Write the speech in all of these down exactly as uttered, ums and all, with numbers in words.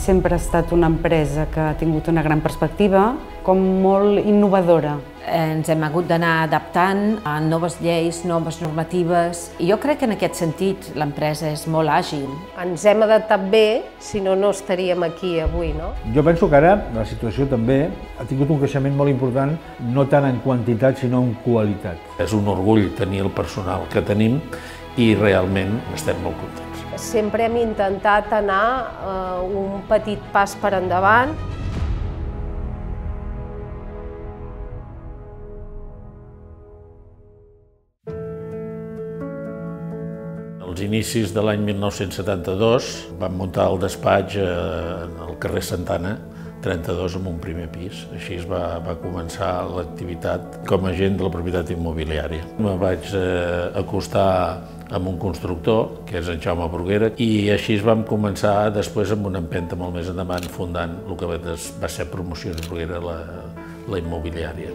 sempre ha estat una empresa que ha tingut una gran perspectiva, com molt innovadora. Ens hem hagut d'anar adaptant a noves lleis, noves normatives, i jo crec que en aquest sentit l'empresa és molt àgil. Ens hem adaptat bé, si no, no estaríem aquí avui, no? Jo penso que ara la situació també ha tingut un creixement molt important, no tant en quantitat, sinó en qualitat. És un orgull tenir el personal que tenim i realment estem molt contents. Sempre hem intentat anar eh, un petit pas per endavant. Als inicis de l'any mil nou-cents setanta-dos vam muntar el despatx al carrer Santana, trenta-dos, amb un primer pis. Així es va, va començar l'activitat com a agent de la propietat immobiliària. Me vaig eh, acostar amb un constructor, que és en Jaume Bruguera, i així vam començar després amb una empenta molt més endavant fundant el que va ser Promocions Bruguera, la, la immobiliària.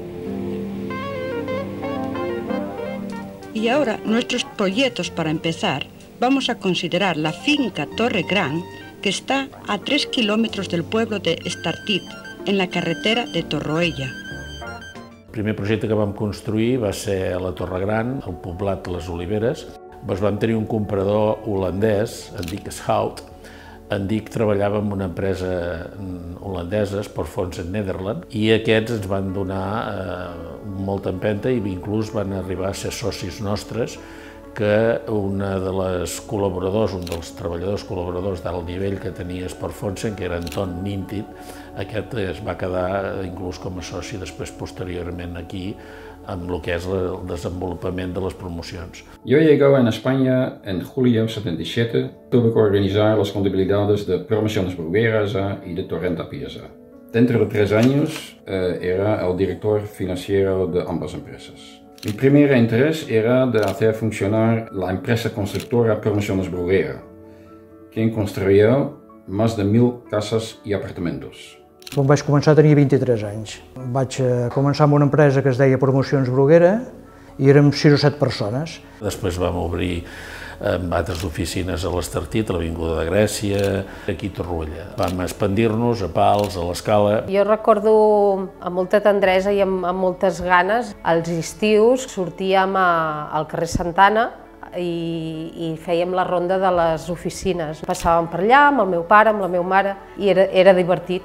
Y ahora nuestros proyectos para empezar, vamos a considerar la finca Torre Gran, que está a tres kilómetros del pueblo de Estartit, en la carretera de Torroella. El primer projecte que vam construir va ser a la Torre Gran, al poblat Les Oliveres. Doncs vam tenir un comprador holandès, en Dick Schout. En Dick treballava en una empresa holandesa, Sportfonds en Nederland, i aquests ens van donar eh, molta empenta i inclús van arribar a ser socis nostres, que una de les col·laboradors, un dels treballadors col·laboradors d'alt nivell que tenia Sportfonds, que era Anton Nintit, aquest es va quedar inclús com a soci després posteriorment aquí amb el que és el desenvolupament de les promocions. Yo llegué a España en julio de setenta y siete, tuve que organizar las contabilidades de Promociones Bruguera y de Torrenta P S A. Dentro de tres años eh, era el director financiero de ambas empresas. Mi primer interés era de hacer funcionar la empresa constructora Promociones Bruguera, quien construyó más de mil casas y apartamentos. Quan vaig començar tenia vint-i-tres anys. Vaig començar amb una empresa que es deia Promocions Bruguera i érem sis o set persones. Després vam obrir amb altres oficines a l'Estartit, a l'Avinguda de Grècia, aquí a Torroella. Vam expandir-nos a Pals, a l'Escala. Jo recordo amb molta tendresa i amb, amb moltes ganes, als estius sortíem a, al carrer Santana i, i fèiem la ronda de les oficines. Passàvem per allà amb el meu pare, amb la meva mare, i era, era divertit.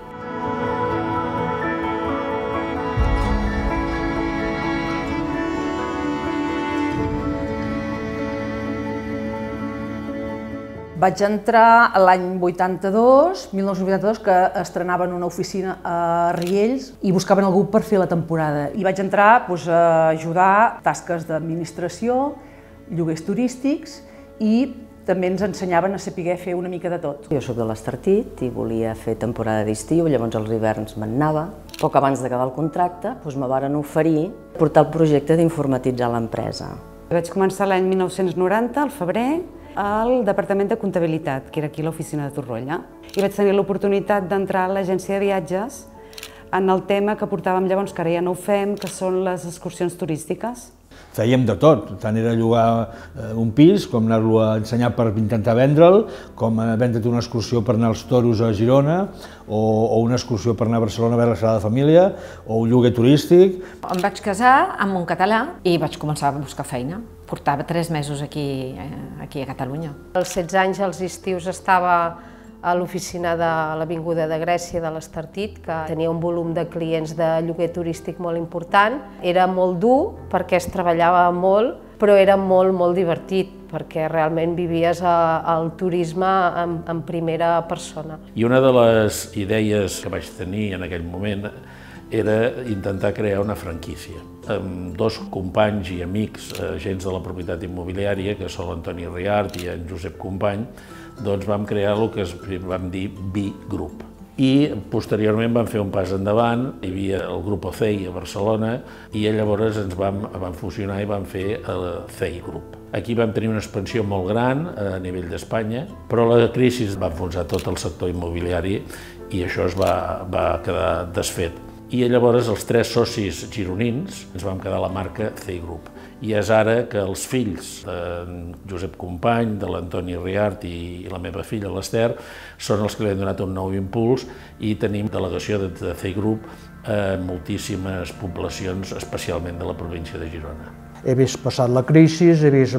Vaig entrar l'any vuitanta-dos, mil nou-cents vuitanta-dos, que estrenaven una oficina a Riells i buscaven algú per fer la temporada. I vaig entrar doncs, a ajudar tasques d'administració, lloguers turístics i també ens ensenyaven a saber fer una mica de tot. Jo soc de l'Estartit i volia fer temporada d'estiu, llavors els hiverns me'n anava. Poc abans d'acabar el contracte doncs me varen oferir portar el projecte d'informatitzar l'empresa. Vaig començar l'any mil nou-cents noranta, al febrer, al Departament de Comptabilitat, que era aquí a l'oficina de Torroella. I vaig tenir l'oportunitat d'entrar a l'agència de viatges en el tema que portàvem llavors, que ara ja no ho fem, que són les excursions turístiques. Fèiem de tot, tant era llogar un pis, com anar-lo a ensenyar per intentar vendre'l, com vendre't una excursió per anar als toros a Girona, o, o una excursió per anar a Barcelona a veure la Sagrada Família, o un lloguer turístic. Em vaig casar amb un català i vaig començar a buscar feina. Portava tres mesos aquí, aquí a Catalunya. Als setze anys, als estius, estava a l'oficina de l'Avinguda de Grècia de l'Estartit, que tenia un volum de clients de lloguer turístic molt important. Era molt dur perquè es treballava molt, però era molt, molt divertit, perquè realment vivies el turisme en, en primera persona. I una de les idees que vaig tenir en aquell moment era intentar crear una franquícia. Amb dos companys i amics, agents de la propietat immobiliària, que són l'Antoni Riart i en Josep Company, doncs vam crear el que vam dir B Group. I posteriorment vam fer un pas endavant, hi havia el grup C E I a Barcelona i llavors ens vam, vam fusionar i vam fer el C E I Group. Aquí vam tenir una expansió molt gran a nivell d'Espanya, però la crisi va enfonsar tot el sector immobiliari i això es va, va quedar desfet. I llavors els tres socis gironins ens vam quedar la marca C E I Group. i és ara que els fills de Josep Company, de l'Antoni Riart i la meva filla, l'Ester, són els que li han donat un nou impuls i tenim delegació de C I Group a moltíssimes poblacions, especialment de la província de Girona. He vist passar la crisi, he vist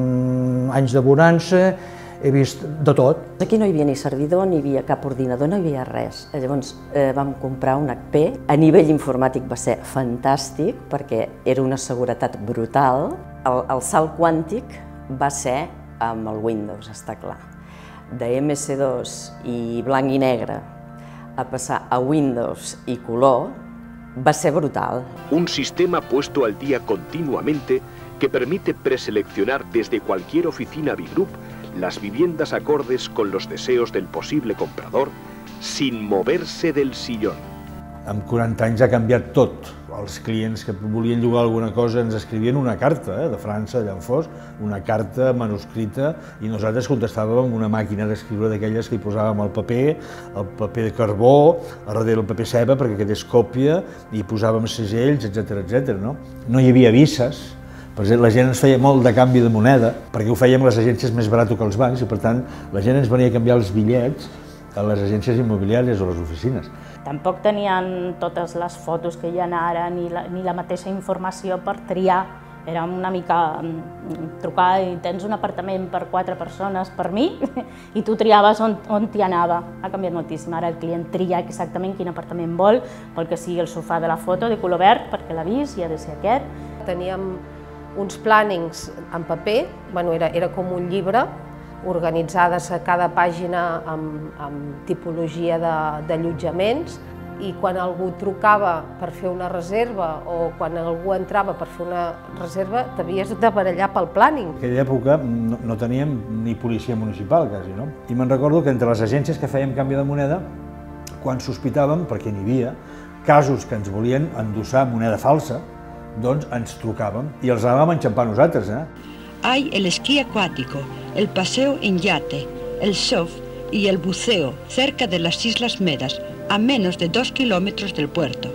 anys de bonança, he vist de tot. Aquí no hi havia ni servidor, ni hi havia cap ordinador, no hi havia res. Llavors eh, vam comprar un H P. A nivell informàtic va ser fantàstic perquè era una seguretat brutal. El, el salt quàntic va ser amb el Windows, està clar. De M S dos i blanc i negre a passar a Windows y color va a ser brutal. Un sistema puesto al día continuamente que permite preseleccionar desde cualquier oficina B-Group las viviendas acordes con los deseos del posible comprador sin moverse del sillón. Amb quaranta anys ha canviat tot. Els clients que volien llogar alguna cosa ens escrivien una carta, eh, de França, allà on fos, una carta manuscrita, i nosaltres contestàvem amb una màquina d'escriure d'aquelles que hi posàvem el paper, el paper de carbó, a darrere el paper ceba perquè quedés còpia, i hi posàvem segells, etcètera, etcètera. No? No hi havia visses. Per exemple, la gent ens feia molt de canvi de moneda, perquè ho fèiem les agències més barat que els bancs, i per tant la gent ens venia a canviar els bitllets a les agències immobiliàries o a les oficines. Tampoc tenien totes les fotos que hi ha ara, ni la, ni la mateixa informació per triar. Era una mica trucar i tens un apartament per quatre persones per mi i tu triaves on, on t'hi anava. Ha canviat moltíssim. Ara el client tria exactament quin apartament vol, vol que sigui el sofà de la foto de color verd perquè l'ha vist i ha de ser aquest. Teníem uns plànings en paper, bueno, era, era com un llibre, organitzades a cada pàgina amb, amb tipologia d'allotjaments, i quan algú trucava per fer una reserva o quan algú entrava per fer una reserva t'havies de barallar pel plàning. En aquella època no, no teníem ni policia municipal, quasi, no? I me'n recordo que entre les agències que fèiem canvi de moneda, quan sospitàvem, perquè n'hi havia, casos que ens volien endossar moneda falsa, doncs ens trucàvem i els anàvem enxampar nosaltres, eh? Hay el esquí acuático, el paseo en yate, el surf y el buceo cerca de las Islas Medas, a menos de dos kilómetros del puerto.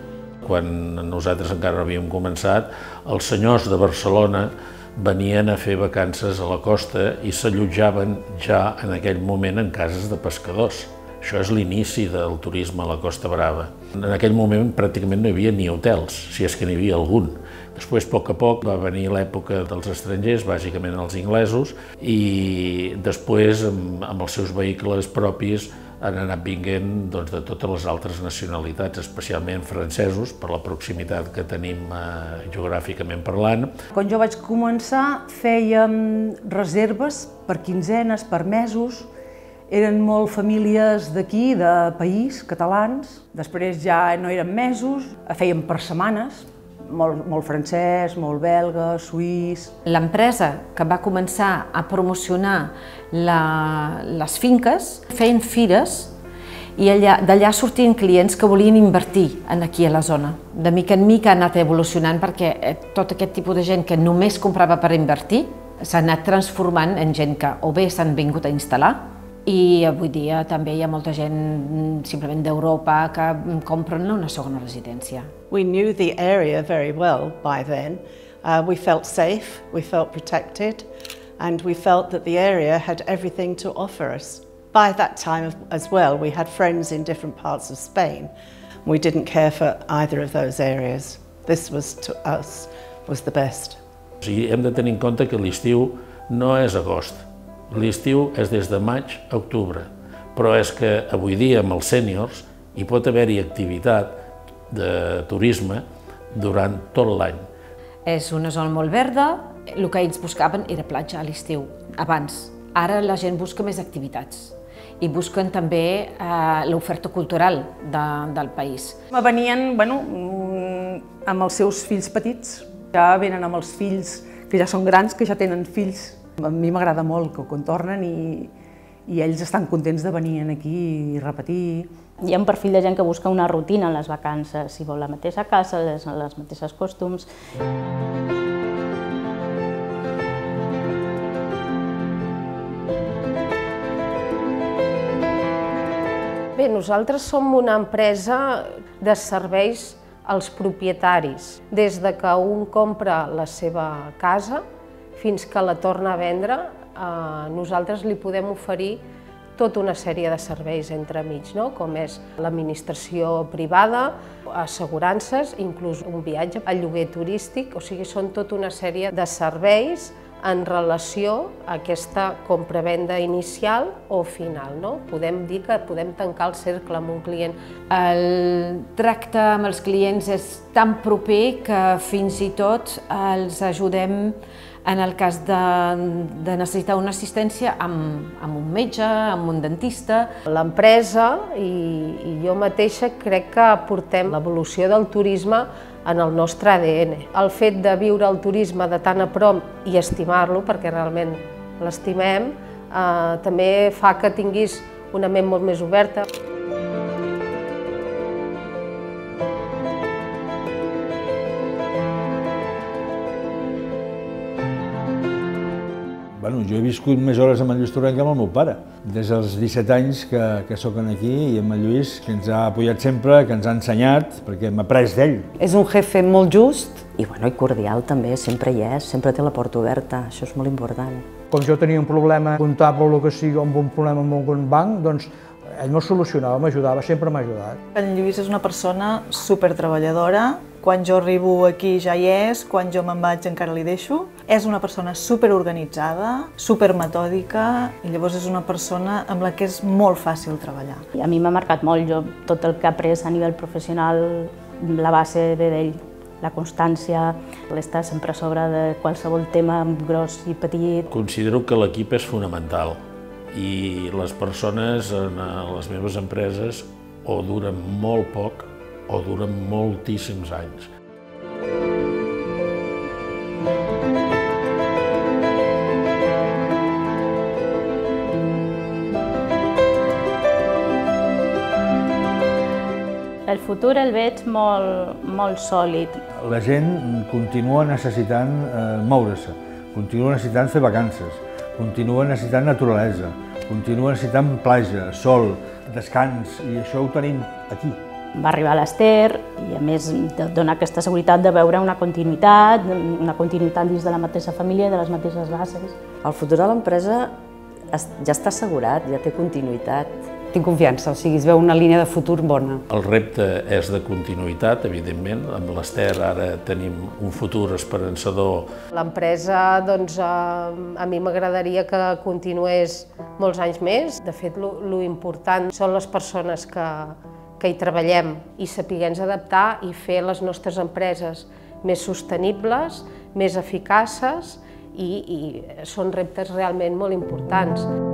Quan nosaltres encara no havíem començat, els senyors de Barcelona venien a fer vacances a la costa i s'allotjaven ja en aquell moment en cases de pescadors. Això és l'inici del turisme a la Costa Brava. En aquell moment pràcticament no hi havia ni hotels, si és que n'hi havia algun. Després, a poc a poc, va venir l'època dels estrangers, bàsicament els inglesos, i després, amb, amb els seus vehicles propis, han anat vinguent doncs, de totes les altres nacionalitats, especialment francesos, per la proximitat que tenim eh, geogràficament parlant. Quan jo vaig començar, fèiem reserves per quinzenes, per mesos. Eren molt famílies d'aquí, de país, catalans. Després ja no eren mesos, fèiem per setmanes. Molt, molt francès, molt belga, suís. L'empresa que va començar a promocionar la, les finques feien fires i d'allà sortien clients que volien invertir aquí a la zona. De mica en mica ha anat evolucionant perquè tot aquest tipus de gent que només comprava per invertir s'ha anat transformant en gent que o bé s'han vingut a instal·lar i avui dia també hi ha molta gent simplement d'Europa que compren una segona residència. We knew the area very well by then. Uh, we felt safe, we felt protected, and we felt that the area had everything to offer us. By that time as well, we had friends in different parts of Spain. We didn't care for either of those areas. This was, to us, was the best. O sigui, hem de tenir en compte que l'estiu no és agost. L'estiu és des de maig a octubre, però és que avui dia amb els sèniors hi pot haver-hi activitat de turisme durant tot l'any. És una zona molt verda, el que ells buscaven era platja a l'estiu, abans. Ara la gent busca més activitats i busquen també eh, l'oferta cultural de, del país. Venien bueno, amb els seus fills petits, ja venen amb els fills que ja són grans, que ja tenen fills. A mi m'agrada molt que quan tornen i, i ells estan contents de venir aquí i repetir. Hi ha un perfil de gent que busca una rutina en les vacances, si vol la mateixa casa, les, les mateixes costums. Bé, nosaltres som una empresa de serveis els propietaris, des de que un compra la seva casa fins que la torna a vendre, eh, nosaltres li podem oferir tota una sèrie de serveis entremig, no? Com és l'administració privada, assegurances, inclús un viatge, el lloguer turístic, o sigui, són tota una sèrie de serveis en relació a aquesta compra-venda inicial o final, no? Podem dir que podem tancar el cercle amb un client. El tracte amb els clients és tan proper que fins i tot els ajudem en el cas de, de necessitar una assistència amb, amb un metge, amb un dentista. L'empresa i, i jo mateixa crec que portem l'evolució del turisme en el nostre A D N. El fet de viure el turisme de tan a prop i estimar-lo, perquè realment l'estimem, eh, també fa que tinguis una ment molt més oberta. Bueno, jo he viscut més hores amb el Lluís Torrent que amb el meu pare. Des dels disset anys que, que soc aquí i amb el Lluís, que ens ha apoyat sempre, que ens ha ensenyat, perquè hem après d'ell. És un jefe molt just. I, bueno, i cordial també, sempre hi és, sempre té la porta oberta, això és molt important. Quan jo tenia un problema comptable o el que sigui, o amb un problema amb algun banc, doncs ell m'ho solucionava, m'ajudava, sempre m'ha ajudat. En Lluís és una persona supertreballadora. Quan jo arribo aquí ja hi és, quan jo me'n vaig encara li deixo. És una persona superorganitzada, supermetòdica, i llavors és una persona amb la que és molt fàcil treballar. I a mi m'ha marcat molt, jo tot el que he après a nivell professional, la base ve d'ell. La constància, l'estar sempre a sobre de qualsevol tema gros i petit. Considero que l'equip és fonamental i les persones en les meves empreses o duren molt poc o duren moltíssims anys. El futur el veig molt, molt sòlid. La gent continua necessitant eh, moure-se, continua necessitant fer vacances, continua necessitant naturalesa, continua necessitant platja, sol, descans, i això ho tenim aquí. Va arribar l'Ester i, a més, dona aquesta seguretat de veure una continuïtat, una continuïtat dins de la mateixa família i de les mateixes bases. El futur de l'empresa ja està assegurat, ja té continuïtat. Tinc confiança, o sigui, es veu una línia de futur bona. El repte és de continuïtat, evidentment. Amb l'Ester ara tenim un futur esperançador. L'empresa, doncs, a mi m'agradaria que continués molts anys més. De fet, lo important són les persones que que hi treballem i sapiguem adaptar i fer les nostres empreses més sostenibles, més eficaces i, i són reptes realment molt importants.